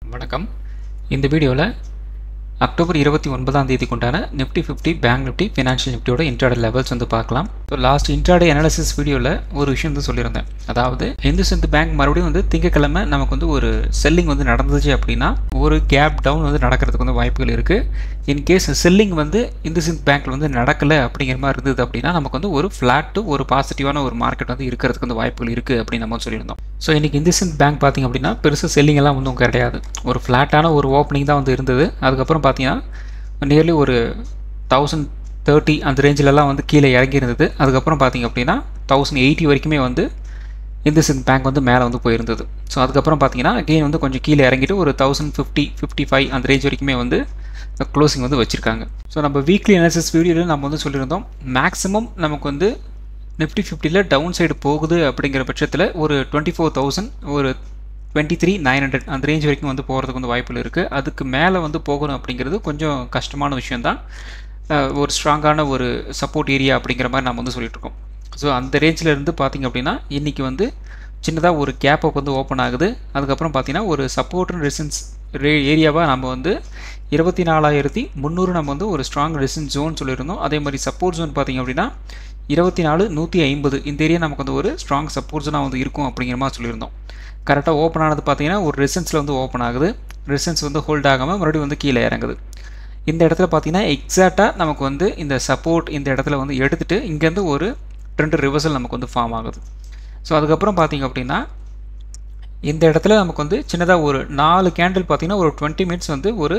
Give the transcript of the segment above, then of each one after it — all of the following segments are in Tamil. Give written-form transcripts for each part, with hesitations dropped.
வணக்கம். இந்த வீடியோவில் அக்டோபர் 29ஆம் தேதி கொண்டான நிஃப்டி 50 பேங்க் நிஃப்டி ஃபினான்ஷியல் நிஃப்டியோட இன்ட்ராடே லெவல்ஸ் வந்து பார்க்கலாம். ஸோ லாஸ்ட் இன்ட்ராடே அனாலிசிஸ் வீடியோவில் ஒரு விஷயம் வந்து சொல்லியிருந்தேன். அதாவது இந்துஸ்ந்த் பேங்க் மறுபடியும் வந்து திங்கக்கிழமை நமக்கு வந்து ஒரு செல்லிங் வந்து நடந்துச்சு அப்படின்னா ஒரு கேப் டவுன் வந்து நடக்கிறதுக்கு வந்து வாய்ப்புகள் இருக்குது. இன்கேஸ் செல்லிங் வந்து இந்துஸ்ந்த் பேங்க்கில் வந்து நடக்கலை அப்படிங்கிற மாதிரி இருந்தது அப்படின்னா நமக்கு வந்து ஒரு ஃப்ளாட் டு ஒரு பாசிட்டிவான ஒரு மார்க்கெட் வந்து இருக்கிறதுக்கு வந்து வாய்ப்புகள் இருக்குது அப்படின்னு நம்ம சொல்லியிருந்தோம். ஸோ இன்றைக்கி இந்துஸ்ந்த் பேங்க் பார்த்திங்க அப்படின்னா பெருசாக செல்லிங் எல்லாம் வந்து கிடையாது. ஒரு ஃப்ளாட்டான ஒரு ஓப்பனிங் தான் வந்து இருந்தது. அதுக்கப்புறம் பார்த்தீங்கன்னா நியர்லி ஒரு 1030 அந்த ரேஞ்சிலலாம் வந்து கீழே இறங்கி இருந்தது. அதுக்கப்புறம் பார்த்திங்க அப்படின்னா 1080 வரைக்குமே வந்து இந்துஸ்ந்த் பேங்க் வந்து மேலே வந்து போயிருந்தது. ஸோ அதுக்கப்புறம் பார்த்தீங்கன்னா அகெயின் வந்து கொஞ்சம் கீழே இறங்கிட்டு ஒரு 1050-55 அந்த ரேஞ்ச் வரைக்குமே வந்து க்ளோசிங் வந்து வச்சுருக்காங்க. ஸோ நம்ம வீக்லி அனாலிசிஸ் வீடியோவில் நம்ம வந்து சொல்லியிருந்தோம், மேக்ஸிமம் நமக்கு வந்து நிஃப்டி 50ல் டவுன் சைடு போகுது அப்படிங்கிற பட்சத்தில் ஒரு 24,000 ஒரு 23,900 அந்த ரேஞ்ச் வரைக்கும் வந்து போகிறதுக்கு வந்து வாய்ப்புகள் இருக்குது. அதுக்கு மேலே வந்து போகணும் அப்படிங்கிறது கொஞ்சம் கஷ்டமான விஷயந்தான். ஒரு ஸ்ட்ராங்கான ஒரு சப்போர்ட் ஏரியா அப்படிங்கிற மாதிரி நம்ம வந்து சொல்லிட்டுருக்கோம். ஸோ அந்த ரேஞ்சில் இருந்து பார்த்திங்க அப்படின்னா இன்றைக்கி வந்து சின்னதாக ஒரு கேப் அப் வந்து ஓப்பன் ஆகுது. அதுக்கப்புறம் பார்த்திங்கன்னா ஒரு சப்போர்ட் அண்ட் ரெசிஸ்டன்ஸ் ஏரியாவாக நம்ம வந்து 24,300 நம்ம வந்து ஒரு ஸ்ட்ராங் ரெசிஸ்டன்ஸ் ஜோன் சொல்லியிருந்தோம். அதே மாதிரி சப்போர்ட் ஜோன் பார்த்திங்க அப்படின்னா 24,150 இந்த ஏரியா நமக்கு வந்து ஒரு ஸ்ட்ராங் சப்போர்ட் ஜோனாக வந்து இருக்கும் அப்படிங்கிற மாதிரி சொல்லியிருந்தோம். கரெக்டாக ஓப்பன் ஆனது பார்த்திங்கன்னா ஒரு ரெசிஸ்டன்ஸில் வந்து ஓப்பன் ஆகுது. ரெசிஸ்டன்ஸ் வந்து ஹோல்ட் ஆகாமல் மறுபடியும் வந்து கீழே இறங்குது. இந்த இடத்துல பார்த்திங்கன்னா எக்ஸாக்டாக நமக்கு வந்து இந்த சப்போர்ட் இந்த இடத்துல வந்து எடுத்துகிட்டு இங்கேருந்து ஒரு ட்ரெண்ட் ரிவர்சல் நமக்கு வந்து ஃபார்ம் ஆகுது. ஸோ அதுக்கப்புறம் பார்த்திங்க அப்படின்னா இந்த இடத்துல நமக்கு வந்து சின்னதாக ஒரு 4 கேண்டில் பார்த்திங்கன்னா ஒரு 20 மினிட்ஸ் வந்து ஒரு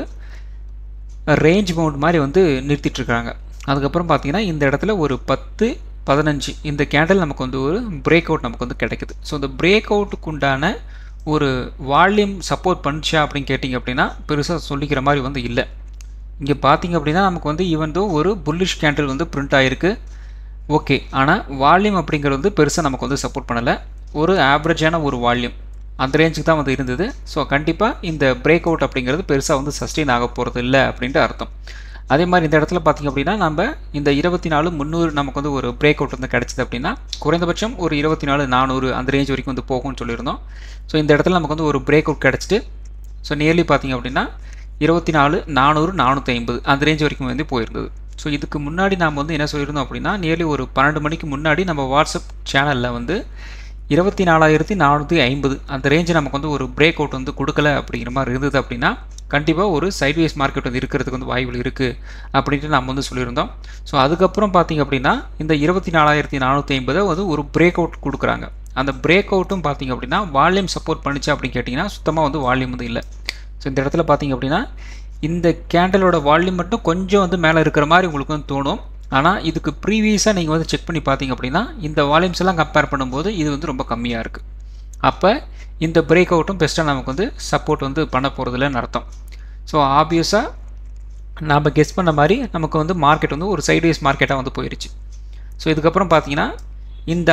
ரேஞ்ச் பவுண்ட் மாதிரி வந்து நிறுத்திட்டுருக்காங்க. அதுக்கப்புறம் பார்த்திங்கன்னா இந்த இடத்துல ஒரு 10-15 இந்த கேண்டில் நமக்கு வந்து ஒரு பிரேக் அவுட் நமக்கு வந்து கிடைக்குது. ஸோ இந்த பிரேக் அவுட்டுக்கு உண்டான ஒரு வால்யூம் சப்போர்ட் பண்ணிச்சா அப்படின்னு கேட்டிங்க அப்படின்னா பெருசாக சொல்லிக்கிற மாதிரி வந்து இல்லை. இங்கே பார்த்திங்க அப்படின்னா நமக்கு வந்து ஈவன் தோ ஒரு புல்லிஷ் கேண்டில் வந்து பிரிண்ட் ஆகிருக்கு. ஓகே, ஆனால் வால்யூம் அப்படிங்கிறது வந்து பெருசாக நமக்கு வந்து சப்போர்ட் பண்ணலை. ஒரு ஆவரேஜான ஒரு வால்யூம் அந்த ரேஞ்சுக்கு தான் வந்து இருந்தது. ஸோ கண்டிப்பாக இந்த பிரேக் அவுட் அப்படிங்கிறது பெருசாக வந்து சஸ்டெயின் ஆக போகிறது இல்லை அப்படின்ட்டு அர்த்தம். அதே மாதிரி இந்த இடத்துல பார்த்திங்க அப்படின்னா நம்ம இந்த 24,300 நமக்கு வந்து ஒரு பிரேக் அவுட் வந்து கிடச்சிது அப்படின்னா குறைந்தபட்சம் ஒரு 24,400 அந்த ரேஞ்ச் வரைக்கும் வந்து போகும்னு சொல்லியிருந்தோம். ஸோ இந்த இடத்துல நமக்கு வந்து ஒரு பிரேக் அவுட் கிடச்சிட்டு ஸோ நியர்லி பார்த்திங்க அப்படின்னா 24,400-450 அந்த ரேஞ்ச் வரைக்கும் வந்து போயிருந்தது. ஸோ இதுக்கு முன்னாடி நாம் வந்து என்ன சொல்லியிருந்தோம் அப்படின்னா நியர்லி ஒரு 12 மணிக்கு முன்னாடி நம்ம வாட்ஸ்அப் சேனலில் வந்து 24,450 அந்த ரேஞ்சு நமக்கு வந்து ஒரு பிரேக் அவுட் வந்து கொடுக்கல அப்படிங்கிற மாதிரி இருந்தது அப்படின்னா கண்டிப்பாக ஒரு சைட்வேஸ் மார்க்கெட் வந்து இருக்கிறதுக்கு வந்து வாய்ப்புகள் இருக்குது அப்படின்ட்டு நம்ம வந்து சொல்லியிருந்தோம். ஸோ அதுக்கப்புறம் பார்த்திங்க அப்படின்னா இந்த 24,450 வந்து ஒரு பிரேக் அவுட் கொடுக்குறாங்க. அந்த பிரேக் அவுட்டும் பார்த்திங்க அப்படின்னா வால்யூம் சப்போர்ட் பண்ணிச்சா அப்படின்னு கேட்டிங்கன்னா சுத்தமாக வந்து வால்யூம் வந்து இல்லை. ஸோ இந்த இடத்துல பார்த்திங்க அப்படின்னா இந்த கேண்டலோட வால்யூம் மட்டும் கொஞ்சம் வந்து மேலே இருக்கிற மாதிரி உங்களுக்கு வந்து தோணும். ஆனால் இதுக்கு ப்ரீவியஸாக நீங்கள் வந்து செக் பண்ணி பார்த்தீங்க அப்படின்னா இந்த வால்யூம்ஸ் எல்லாம் கம்பேர் பண்ணும்போது இது வந்து ரொம்ப கம்மியாக இருக்குது. அப்போ இந்த பிரேக் அவுட்டும் பெஸ்ட்டாக நமக்கு வந்து சப்போர்ட் வந்து பண்ண போகிறதில்லன்னு அர்த்தம். ஸோ ஆப்வியஸாக நாம் கெஸ் பண்ண மாதிரி நமக்கு வந்து மார்க்கெட் வந்து ஒரு சைட்வேஸ் மார்க்கெட்டாக வந்து போயிடுச்சு. ஸோ இதுக்கப்புறம் பார்த்தீங்கன்னா இந்த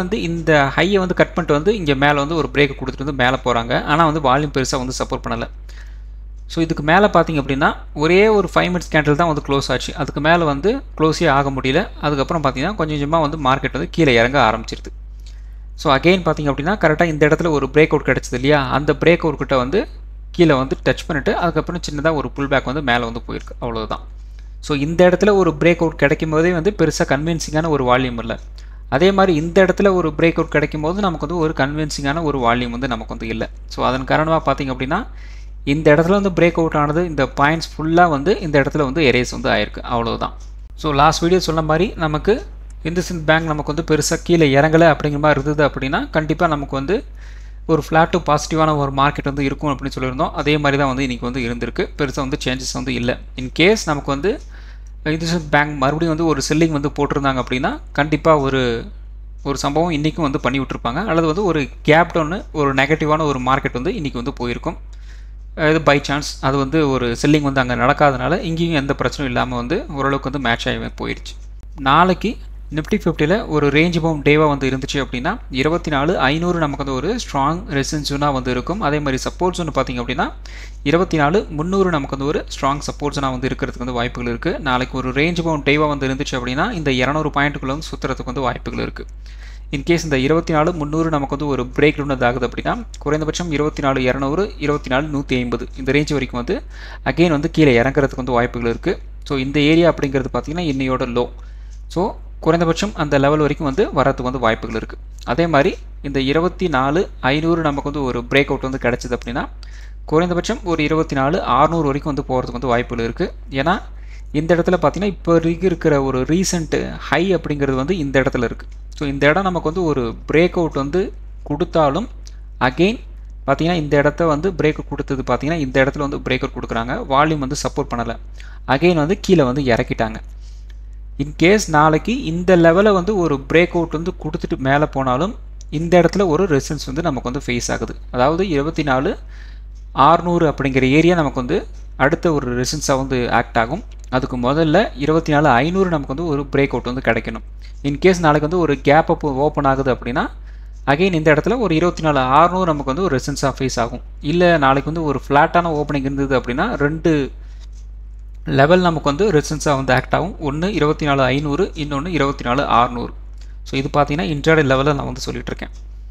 ஹையை வந்து கட் பண்ணிட்டு வந்து இங்கே மேலே வந்து ஒரு பிரேக் கொடுத்துட்டு வந்து மேலே போகிறாங்க. ஆனால் வந்து வால்யூம் பெருசாக வந்து சப்போர்ட் பண்ணலை. ஸோ இதுக்கு மேலே பார்த்திங்க அப்படின்னா ஒரே ஒரு 5 மினிட்ஸ் கேண்டில் தான் வந்து க்ளோஸ் ஆச்சு. அதுக்கு மேலே வந்து க்ளோஸே ஆக முடியல. அதுக்கப்புறம் பார்த்திங்கன்னா கொஞ்சம் கொஞ்சமாக வந்து மார்க்கெட் வந்து கீழே இறங்க ஆரம்பிச்சிருது. ஸோ அகெயின் பார்த்திங்க அப்படின்னா கரெக்டாக இந்த இடத்துல ஒரு பிரேக் அவுட் கிடச்சிது இல்லையா, அந்த பிரேக் அவுட் கிட்ட வந்து கீழே வந்து டச் பண்ணிவிட்டு அதுக்கப்புறம் சின்னதாக ஒரு புல் பேக் வந்து மேலே வந்து போயிருக்கு, அவ்வளோதான். ஸோ இந்த இடத்துல ஒரு பிரேக் அவுட் கிடைக்கும் போதே வந்து பெருசாக கன்வின்சிங்கான ஒரு வால்யூம் இல்லை. அதே மாதிரி இந்த இடத்துல ஒரு பிரேக் அவுட் கிடைக்கும் போது நமக்கு வந்து ஒரு கன்வின்சிங்கான ஒரு வால்யூம் வந்து நமக்கு வந்து இல்லை. ஸோ அதன் காரணமாக பார்த்திங்க அப்படின்னா இந்த இடத்துல வந்து பிரேக் அவுட் ஆனது இந்த பாயிண்ட்ஸ் ஃபுல்லாக வந்து இந்த இடத்துல வந்து எரேஸ் வந்து ஆயிருக்கு, அவ்வளோதான். ஸோ லாஸ்ட் வீடியோ சொன்ன மாதிரி நமக்கு இந்துஸ்ந்த் பேங்க் நமக்கு வந்து பெருசாக கீழே இறங்கலை அப்படிங்கிற மாதிரி இருந்தது அப்படின்னா கண்டிப்பாக நமக்கு வந்து ஒரு ஃப்ளாட் டு பாசிட்டிவான ஒரு மார்க்கெட் வந்து இருக்கும் அப்படின்னு சொல்லியிருந்தோம். அதே மாதிரி தான் வந்து இன்றைக்கி வந்து இருந்திருக்கு. பெருசாக வந்து சேஞ்சஸ் வந்து இல்லை. இன்கேஸ் நமக்கு வந்து இந்துஸ்ந்த் பேங்க் மறுபடியும் வந்து ஒரு செல்லிங் வந்து போட்டிருந்தாங்க அப்படின்னா கண்டிப்பாக ஒரு சம்பவம் இன்றைக்கும் வந்து பண்ணி விட்டுருப்பாங்க. அல்லது வந்து ஒரு கேப் டவுன்னு ஒரு நெகட்டிவான ஒரு மார்க்கெட் வந்து இன்றைக்கி வந்து போயிருக்கும். இது பை சான்ஸ் அது வந்து ஒரு செல்லிங் வந்து அங்கே நடக்காதனால இங்கேயும் எந்த பிரச்சனையும் இல்லாமல் வந்து ஓரளவுக்கு வந்து மேட்ச் ஆகி போயிடுச்சு. நாளைக்கு நிஃப்டி 50ல் ஒரு ரேஞ்ச் பவுண்ட் டேவாக வந்து இருந்துச்சு அப்படின்னா 24,500 நமக்கு வந்து ஒரு ஸ்ட்ராங் ரெசிஸ்டன்ஸ் ஜோனாக வந்து இருக்கும். அதே மாதிரி சப்போர்ட் ஜோன் பார்த்திங்க அப்படின்னா 24,300 நமக்கு வந்து ஒரு ஸ்ட்ராங் சப்போர்ட் ஜோனாக வந்து இருக்கிறதுக்கு வந்து வாய்ப்புகள் இருக்குது. நாளைக்கு ஒரு ரேஞ்ச் பவுண்ட் டேவாக வந்து இருந்துச்சு அப்படின்னா இந்த 200 பாயிண்ட்டுக்குள்ளே வந்து சுற்றுறதுக்கு வந்து வாய்ப்புகள் இருக்குது. இன்கேஸ் இந்த 24,300 நமக்கு வந்து ஒரு பிரேக் டவுன் ஆகுது அப்படின்னா குறைந்தபட்சம் 24,200 24,150 இந்த ரேஞ்ச் வரைக்கும் வந்து அகெயின் வந்து கீழே இறங்குறதுக்கு வந்து வாய்ப்புகள் இருக்குது. ஸோ இந்த ஏரியா அப்படிங்கிறது பார்த்தீங்கன்னா இன்னையோட லோ. ஸோ குறைந்தபட்சம் அந்த லெவல் வரைக்கும் வந்து வரதுக்கு வந்து வாய்ப்புகள் இருக்குது. அதே மாதிரி இந்த 24,500 நமக்கு வந்து ஒரு பிரேக் அவுட் வந்து கிடச்சிது அப்படின்னா குறைந்தபட்சம் ஒரு 24,600 வரைக்கும் வந்து போகிறதுக்கு வந்து வாய்ப்புகள் இருக்குது. ஏன்னா இந்த இடத்துல பார்த்தீங்கன்னா இப்போ இருக்கிற ஒரு ரீசெண்ட் ஹை அப்படிங்கிறது வந்து இந்த இடத்துல இருக்குது. ஸோ இந்த இடம் நமக்கு வந்து ஒரு பிரேக் அவுட் வந்து கொடுத்தாலும் அகெயின் பார்த்தீங்கன்னா இந்த இடத்த வந்து பிரேக் அவுட் கொடுத்தது பார்த்தீங்கன்னா இந்த இடத்துல வந்து பிரேக் அவுட் கொடுக்குறாங்க, வால்யூம் வந்து சப்போர்ட் பண்ணலை, அகெயின் வந்து கீழே வந்து இறக்கிட்டாங்க. இன்கேஸ் நாளைக்கு இந்த லெவலை வந்து ஒரு பிரேக் அவுட் வந்து கொடுத்துட்டு மேலே போனாலும் இந்த இடத்துல ஒரு ரெசிஸ்டன்ஸ் வந்து நமக்கு வந்து ஃபேஸ் ஆகுது. அதாவது 24,600 அப்படிங்கிற ஏரியா நமக்கு வந்து அடுத்த ஒரு ரெசிஸ்டன்ஸாக வந்து ஆக்ட் ஆகும். அதுக்கு முதல்ல 24,500 நமக்கு வந்து ஒரு பிரேக் அவுட் வந்து கிடைக்கணும். இன்கேஸ் நாளைக்கு வந்து ஒரு கேப் அப் ஓப்பன் ஆகுது அப்படின்னா அகெயின் இந்த இடத்துல ஒரு 24,600 நமக்கு வந்து ஒரு ரெசிஸ்டன்ஸாக ஃபேஸ் ஆகும். இல்லை நாளைக்கு வந்து ஒரு ஃப்ளாட்டான ஓப்பனிங் இருந்தது அப்படின்னா ரெண்டு லெவல் நமக்கு வந்து ரெசிஸ்டன்ஸாக வந்து ஆக்ட் ஆகும். ஒன்று 24,500, இன்னொன்று 24,600. ஸோ இது பார்த்தீங்கன்னா இன்ட்ராடே லெவலில் நான் வந்து சொல்லிட்டு இருக்கேன்.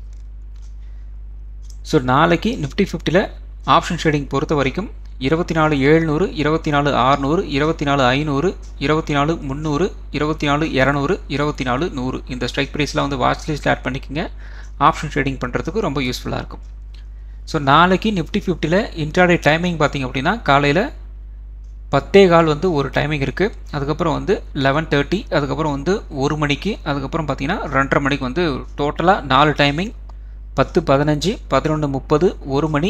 ஸோ நாளைக்கு நிஃப்டி 50ல் ஆப்ஷன் ட்ரேடிங் பொறுத்த வரைக்கும் 24,700, 24,600, 24,500, 24,300, 24,200, 24,100 இந்த ஸ்ட்ரைக் ப்ரைஸ்லாம் வந்து வாட்ச் லிஸ்ட்டில் ஆட் பண்ணிக்கோங்க. ஆப்ஷன் ட்ரேடிங் பண்ணுறதுக்கு ரொம்ப யூஸ்ஃபுல்லாக இருக்கும். ஸோ நாளைக்கு நிஃப்டி 50ல் இன்ட்ராடே டைமிங் பார்த்திங்க அப்படின்னா காலையில் 10:15 வந்து ஒரு டைமிங் இருக்குது, அதுக்கப்புறம் வந்து 11:30, அதுக்கப்புறம் வந்து 1 மணிக்கு, அதுக்கப்புறம் பார்த்தீங்கன்னா 2:30 மணிக்கு வந்து டோட்டலாக 4 டைமிங் 10:15, 11:30, 1 மணி,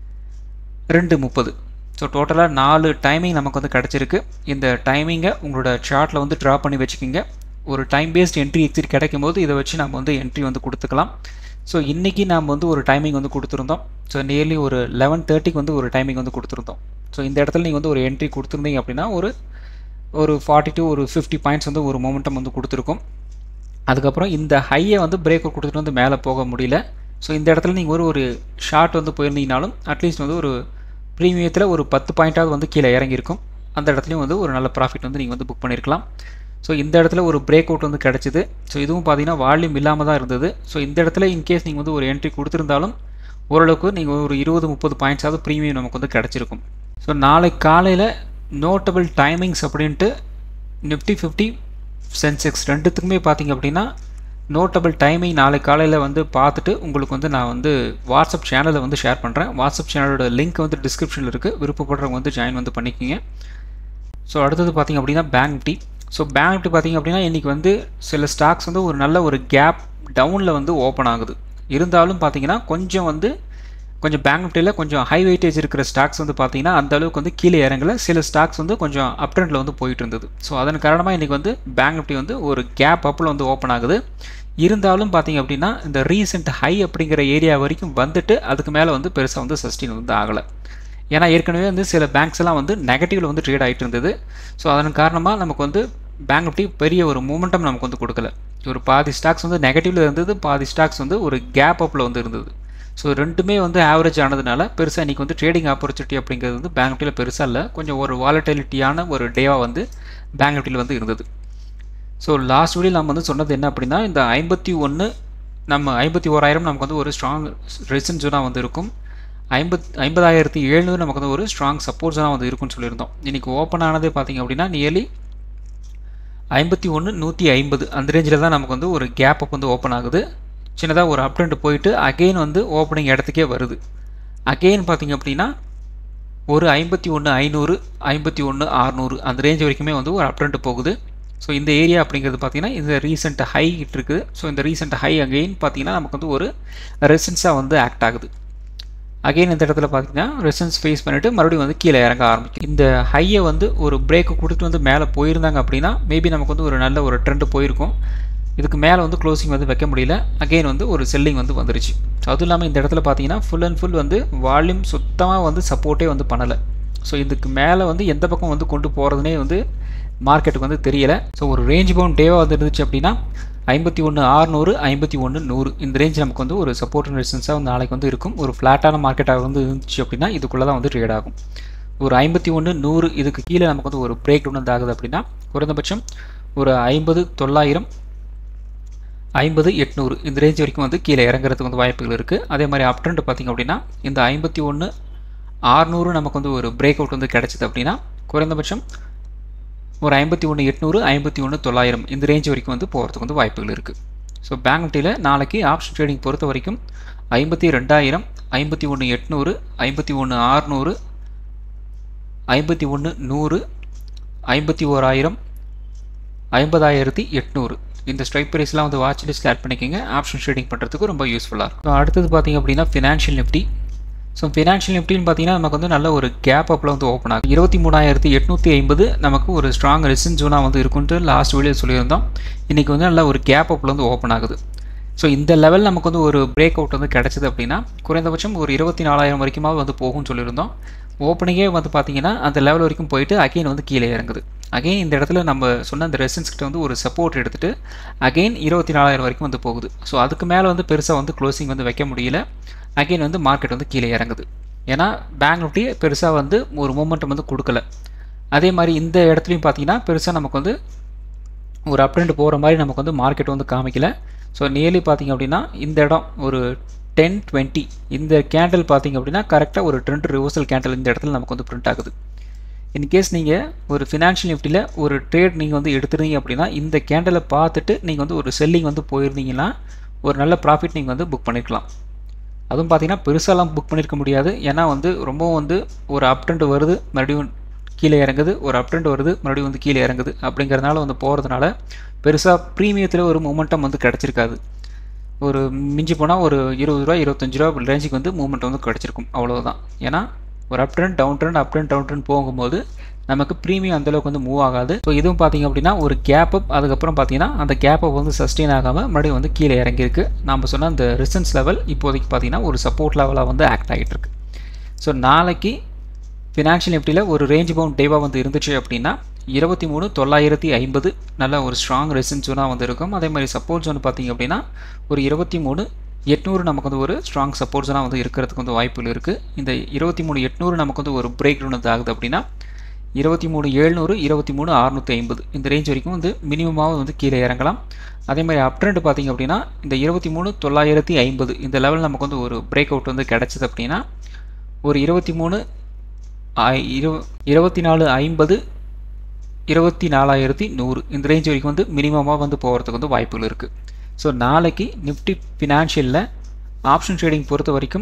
2:30. ஸோ டோட்டலாக 4 டைமிங் நமக்கு வந்து கிடச்சிருக்கு. இந்த டைமிங்கை உங்களோட சார்ட்டில் வந்து ட்ரா பண்ணி வச்சுக்கிங்க. ஒரு டைம் பேஸ்ட் என்ட்ரி எக்ஸிட் கிடைக்கும் போது இதை வச்சு நம்ம வந்து என்ட்ரி வந்து கொடுத்துக்கலாம். ஸோ இன்றைக்கி நாம் வந்து ஒரு டைமிங் வந்து கொடுத்துருந்தோம். ஸோ நியர்லி ஒரு 11:30க்கு வந்து ஒரு டைமிங் வந்து கொடுத்துருந்தோம். ஸோ இந்த இடத்துல நீங்கள் வந்து ஒரு என்ட்ரி கொடுத்துருந்தீங்க அப்படின்னா ஒரு 40 to 50 பாயிண்ட்ஸ் வந்து ஒரு மொமெண்டம் வந்து கொடுத்துருக்கும். அதுக்கப்புறம் இந்த ஹையை வந்து பிரேக் அவுட் கொடுத்துட்டு வந்து மேலே போக முடியல. ஸோ இந்த இடத்துல நீங்கள் ஒரு ஷார்ட் வந்து போயிருந்தீங்கனாலும் அட்லீஸ்ட் வந்து ஒரு ப்ரீமியத்தில் ஒரு 10 பாயிண்ட்டாவது வந்து கீழே இறங்கியிருக்கும். அந்த இடத்துலையும் வந்து ஒரு நல்ல ப்ராஃபிட் வந்து நீங்கள் வந்து புக் பண்ணியிருக்கலாம். ஸோ இந்த இடத்துல ஒரு பிரேக் அவுட் வந்து கிடச்சிது. ஸோ இதுவும் பார்த்தீங்கன்னா வால்யூம் இல்லாமல் தான் இருந்தது. ஸோ இந்த இடத்துல இன்கேஸ் நீங்கள் வந்து ஒரு என்ட்ரி கொடுத்துருந்தாலும் ஓரளவுக்கு நீங்கள் ஒரு 20-30 பாயிண்ட்ஸாவது ப்ரீமியம் நமக்கு வந்து கிடச்சிருக்கும். ஸோ நாளைக்கு காலையில் நோட்டபிள் டைமிங்ஸ் அப்படின்ட்டு நிஃப்டி 50 சென்செக்ஸ் ரெண்டுத்துக்குமே பார்த்தீங்க அப்படின்னா நோட்டபிள் டைமிங் நாளைக்கு காலையில் வந்து பார்த்துட்டு உங்களுக்கு வந்து நான் வந்து வாட்ஸ்அப் சேனலை வந்து ஷேர் பண்ணுறேன். வாட்ஸ்அப் சேனலோட லிங்க் வந்து டிஸ்கிரிப்ஷனில் இருக்குது, விருப்பப்படுறவங்க வந்து ஜாயின் வந்து பண்ணிக்கிங்க. ஸோ அடுத்தது பார்த்திங்க அப்படின்னா bank Nifty. So bank Nifty பார்த்திங்க அப்படின்னா இன்றைக்கி வந்து சில ஸ்டாக்ஸ் வந்து ஒரு நல்ல ஒரு கேப் டவுனில் வந்து ஓப்பன் ஆகுது. இருந்தாலும் பார்த்தீங்கன்னா கொஞ்சம் பேங்க் நிஃப்டியில் கொஞ்சம் ஹை வெயிட்டேஜ் இருக்கிற ஸ்டாக்ஸ் வந்து பார்த்தீங்கன்னா அந்த அளவுக்கு வந்து கீழே இறங்கல. சில ஸ்டாக்ஸ் வந்து கொஞ்சம் அப் ட்ரெண்டில் வந்து போயிட்டு இருந்தது. ஸோ அதன் காரணமாக இன்றைக்கி வந்து பேங்க் நிஃப்டி வந்து ஒரு கேப் அப்பில் வந்து ஓப்பன் ஆகுது. இருந்தாலும் பார்த்தீங்க அப்படின்னா இந்த ரீசெண்ட் ஹை அப்படிங்கிற ஏரியா வரைக்கும் வந்துட்டு அதுக்கு மேலே வந்து பெருசாக வந்து சஸ்டெயின் வந்து ஆகலை. ஏன்னா ஏற்கனவே வந்து சில பேங்க்ஸ் எல்லாம் வந்து நெகட்டிவில் வந்து ட்ரேட் ஆகிட்டு இருந்தது. ஸோ அதன் காரணமாக நமக்கு வந்து பேங்க் நிஃப்டி பெரிய ஒரு மூமெண்டம் நமக்கு வந்து கொடுக்கல. ஒரு பாதி ஸ்டாக்ஸ் வந்து நெகட்டிவில் இருந்தது, பாதி ஸ்டாக்ஸ் வந்து ஒரு கேப் அப்பில் வந்து இருந்தது. ஸோ ரெண்டுமே வந்து ஆவரேஜ் ஆனதுனால பெருசாக இன்றைக்கி வந்து ட்ரேடிங் ஆப்பர்ச்சுனிட்டி அப்படிங்கிறது வந்து பேங்க் நிஃப்டியில் பெருசாக இல்லை. கொஞ்சம் ஒரு வாலட்டிலிட்டியான ஒரு டேவாக வந்து பேங்க் நிஃப்டியில் வந்து இருந்தது. ஸோ லாஸ்ட் வீடியோ நம்ம வந்து சொன்னது என்ன அப்படின்னா இந்த 51,000 நமக்கு வந்து ஒரு ஸ்ட்ராங் ரெசிஸ்டன்ஸ் ஜோனாக வந்து இருக்கும். 50,700 நமக்கு வந்து ஒரு ஸ்ட்ராங் சப்போர்ட் ஜோனாக வந்து இருக்குன்னு சொல்லியிருந்தோம். இன்றைக்கி ஓப்பன் ஆனதே பார்த்திங்க அப்படின்னா நியர்லி 51,150 அந்த ரேஞ்சில் தான் நமக்கு வந்து ஒரு கேப் அப் வந்து ஓப்பன் ஆகுது. சின்னதாக ஒரு அப் ட்ரெண்ட் போயிட்டு அகெயின் வந்து ஓப்பனிங் இடத்துக்கே வருது. அகெயின் பார்த்திங்க அப்படின்னா ஒரு 51,500, 51,600 அந்த ரேஞ்ச் வரைக்குமே வந்து ஒரு அப் ட்ரெண்ட் போகுது. ஸோ இந்த ஏரியா அப்படிங்கிறது பார்த்திங்கன்னா இந்த ரீசெண்ட் ஹை இருக்குது. ஸோ இந்த ரீசெண்ட் ஹை அகெயின் பார்த்திங்கன்னா நமக்கு வந்து ஒரு ரெசிஸ்டன்ஸாக வந்து ஆக்ட் ஆகுது. அகெயின் இந்த இடத்துல பார்த்திங்கன்னா ரெசிஸ்டன்ஸ் ஃபேஸ் பண்ணிவிட்டு மறுபடியும் வந்து கீழே இறங்க ஆரம்பிக்கும். இந்த ஹையை வந்து ஒரு பிரேக்கு கொடுத்துட்டு வந்து மேலே போயிருந்தாங்க அப்படின்னா மேபி நமக்கு வந்து ஒரு நல்ல ஒரு ட்ரெண்ட் போயிருக்கும். இதுக்கு மேலே வந்து க்ளோசிங் வந்து வைக்க முடியல. அகெயின் வந்து ஒரு செல்லிங் வந்து வந்துருச்சு. ஸோ அதுவும் இல்லாமல் இந்த இடத்துல பார்த்தீங்கன்னா ஃபுல் அண்ட் ஃபுல் வந்து வால்யூம் சுத்தமாக வந்து சப்போர்ட்டே வந்து பண்ணலை. ஸோ இதுக்கு மேலே வந்து எந்த பக்கம் வந்து கொண்டு போகிறதுனே வந்து மார்க்கெட்டுக்கு வந்து தெரியலை. ஸோ ஒரு ரேஞ்ச் பவுண்ட் டேவாக வந்து இருந்துச்சு அப்படின்னா 51,600, 51,100 இந்த ரேஞ்ச் நமக்கு வந்து ஒரு சப்போர்ட் அண்ட் ரெசிஸ்டன்ஸாக வந்து நாளைக்கு வந்து இருக்கும். ஒரு ஃப்ளாட்டான மார்க்கெட்டாக வந்து இருந்துச்சு அப்படின்னா இதுக்குள்ளே தான் வந்து ட்ரேட் ஆகும். ஒரு 51,100 இதுக்கு கீழே நமக்கு வந்து ஒரு பிரேக் டவுன் வந்து ஆகுது அப்படின்னா குறைந்தபட்சம் ஒரு 50,900, 50 800 இந்த ரேஞ்ச் வரைக்கும் வந்து கீழே இறங்குறதுக்கு வந்து வாய்ப்புகள் இருக்குது. அதே மாதிரி அப் ட்ரெண்ட் பார்த்திங்க அப்படின்னா இந்த 51 600 நமக்கு வந்து ஒரு பிரேக் அவுட் வந்து கிடச்சிது அப்படின்னா குறைந்தபட்சம் ஒரு 51 800 51 900 இந்த ரேஞ்ச் வரைக்கும் வந்து போகிறதுக்கு வந்து வாய்ப்புகள் இருக்குது. ஸோ பேங்க் நிஃப்டியில் நாளைக்கு ஆப்ஷன் ட்ரேடிங் பொறுத்த வரைக்கும் 52,000 51 800 51 600 51 100 51,000 50,800 இந்த ஸ்ட்ரைக் ப்ரைஸ்லாம் வந்து வாட்ச் லிஸ்ட் ஆட் பண்ணிக்கோங்க. ஆப்ஷன் ட்ரேடிங் பண்ணுறதுக்கு ரொம்ப யூஸ்ஃபுல்லாக இருக்கும். ஸோ அடுத்தது பார்த்திங்க அப்படின்னா ஃபினான்ஷியல் நிஃப்டி. ஸோ ஃபினான்ஷியல் நிஃப்டின்னு பார்த்தீங்கன்னா நமக்கு வந்து நல்ல ஒரு கேப் அப்பில் வந்து ஓப்பன் ஆகுது. 23,850 நமக்கு ஒரு ஸ்ட்ராங் ரெசிஸ்டன்ஸ் ஜோனாக வந்து இருக்குன்ட்டு லாஸ்ட் வீடியோ சொல்லியிருந்தோம். இன்றைக்கி வந்து நல்ல ஒரு கேப் அப்பில் வந்து ஓப்பன் ஆகுது. ஸோ இந்த லெவல் நமக்கு வந்து ஒரு பிரேக் அவுட் வந்து கிடச்சிது அப்படின்னா குறைந்தபட்சம் ஒரு 24,000 வரைக்குமாவது வந்து போகும்னு சொல்லியிருந்தோம். ஓப்பனிங்கே வந்து பார்த்திங்கன்னா அந்த லெவல் வரைக்கும் போயிட்டு அகெயின் வந்து கீழே இறங்குது. அகெயின் இந்த இடத்துல நம்ம சொன்ன அந்த ரெசிஸ்டன்ஸ் கிட்ட வந்து ஒரு சப்போர்ட் எடுத்துகிட்டு அகெயின் 24,000 வரைக்கும் வந்து போகுது. ஸோ அதுக்கு மேலே வந்து பெருசாக வந்து க்ளோசிங் வந்து வைக்க முடியல. அகெயின் வந்து மார்க்கெட் வந்து கீழே இறங்குது. ஏன்னா பேங்க் நிஃப்டி பெருசாக வந்து ஒரு மூமெண்டம் வந்து கொடுக்கல. அதே மாதிரி இந்த இடத்துலையும் பார்த்தீங்கன்னா பெருசாக நமக்கு வந்து ஒரு அப் ட்ரெண்ட் போகிற மாதிரி நமக்கு வந்து மார்க்கெட் வந்து காமிக்கல. ஸோ நியர்லி பார்த்திங்க அப்படின்னா இந்த இடம் ஒரு 10-20 இந்த கேண்டில் பார்த்திங்க அப்படின்னா கரெக்டாக ஒரு ட்ரெண்ட் ரிவர்சல் கேண்டில் இந்த இடத்துல நமக்கு வந்து பிரிண்ட் ஆகுது. இன்கேஸ் நீங்கள் ஒரு ஃபினான்ஷியல் நிஃப்டியில் ஒரு ட்ரேட் நீங்கள் வந்து எடுத்துருந்தீங்க அப்படின்னா இந்த கேண்டலை பார்த்துட்டு நீங்கள் வந்து ஒரு செல்லிங் வந்து போயிருந்தீங்கன்னா ஒரு நல்ல ப்ராஃபிட் நீங்கள் வந்து புக் பண்ணிக்கலாம். அதுவும் பார்த்தீங்கன்னா பெருசாலாம் புக் பண்ணியிருக்க முடியாது. ஏன்னா வந்து ரொம்பவும் வந்து ஒரு அப் ட்ரெண்ட் வருது மறுபடியும் கீழே இறங்குது, ஒரு அப் ட்ரெண்ட் வருது மறுபடியும் வந்து கீழே இறங்குது அப்படிங்கிறதுனால வந்து போகிறதுனால பெருசாக ப்ரீமியத்தில் ஒரு மொமெண்டம் வந்து கிடச்சிருக்காது. ஒரு மிஞ்சி போனால் ஒரு 20 ரூபா 25 ரூபா ரேஞ்சுக்கு வந்து மூவ்மெண்ட் வந்து கிடச்சிருக்கும், அவ்வளோதான். ஏன்னா ஒரு up trend down trend up trend down trend போகும்போது நமக்கு ப்ரீமியம் அந்தளவுக்கு வந்து மூவ் ஆகாது. ஸோ இதுவும் பார்த்திங்க அப்படின்னா ஒரு கேப் அப், அதுக்கப்புறம் பார்த்தீங்கன்னா அந்த கேப் அப் வந்து சஸ்டெயின் ஆகாமல் மறுபடியும் வந்து கீழே இறங்கியிருக்கு. நம்ம சொன்ன அந்த ரெசிஸ்டன்ஸ் லெவல் இப்போதைக்கு பார்த்தீங்கன்னா ஒரு சப்போர்ட் லெவலாக வந்து ஆக்ட் ஆகிட்டு இருக்கு. ஸோ நாளைக்கு ஃபினான்ஷியல் நிஃப்டியில் ஒரு ரேஞ்ச் பவுண்ட் டேவாக வந்து இருந்துச்சு அப்படின்னா 23,950 நல்ல ஒரு ஸ்ட்ராங் ரெசிஸ்டன்ஸ் ஜோனாக வந்து இருக்கும். அதே மாதிரி சப்போர்ட் ஜோன் பார்த்திங்க அப்படின்னா ஒரு 23,800 நமக்கு வந்து ஒரு ஸ்ட்ராங் சப்போர்ட் ஜோனாக வந்து இருக்கிறதுக்கு வந்து வாய்ப்புகள் இருக்குது. இந்த 23,800 நமக்கு வந்து ஒரு பிரேக் டவுன் வந்து ஆகுது அப்படின்னா 23,700 23,650 இந்த ரேஞ்ச் வரைக்கும் வந்து மினிமமாக வந்து கீழே இறங்கலாம். அதே மாதிரி அப் ட்ரெண்ட் பார்த்திங்க அப்படின்னா இந்த 23,950 இந்த லெவல் நமக்கு வந்து ஒரு பிரேக் அவுட் வந்து கிடச்சிது அப்படின்னா ஒரு 24,50 24,100 இந்த ரேஞ்ச் வரைக்கும் வந்து மினிமமாக வந்து போகிறதுக்கு வந்து வாய்ப்புகள் இருக்குது. ஸோ நாளைக்கு நிஃப்டி ஃபினான்ஷியலில் ஆப்ஷன் ட்ரேடிங் பொறுத்த வரைக்கும்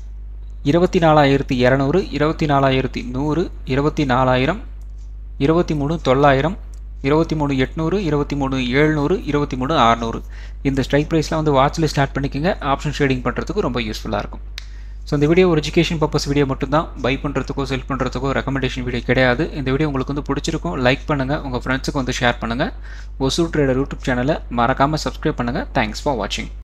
24,200 24,100 24,000 23,900 23,800 23,700 23,600 இந்த ஸ்ட்ரைக் ப்ரைஸ்லாம் வந்து வாட்ச் லிஸ்ட் ஸ்டார்ட் பண்ணிக்கோங்க. ஆப்ஷன் ட்ரேடிங் பண்ணுறதுக்கு ரொம்ப யூஸ்ஃபுல்லாக இருக்கும். ஸோ இந்த வீடியோ ஒரு எஜுகேஷன் பர்பஸ் வீடியோ மட்டும்தான். பை பண்ணுறதுக்கோ செல் பண்ணுறதுக்கோ ரெக்கமெண்டேஷன் வீடியோ கிடையாது. இந்த வீடியோ உங்களுக்கு வந்து பிடிச்சிருக்கும், லைக் பண்ணுங்கள், உங்கள் ஃப்ரெண்ட்ஸுக்கு வந்து ஷேர் பண்ணுங்கள். ஒசூர் ட்ரேடர் யூடியூப் சேனலை மறக்காமல் சப்ஸ்கிரைப் பண்ணுங்கள். தேங்க்ஸ் ஃபார் வாட்சிங்.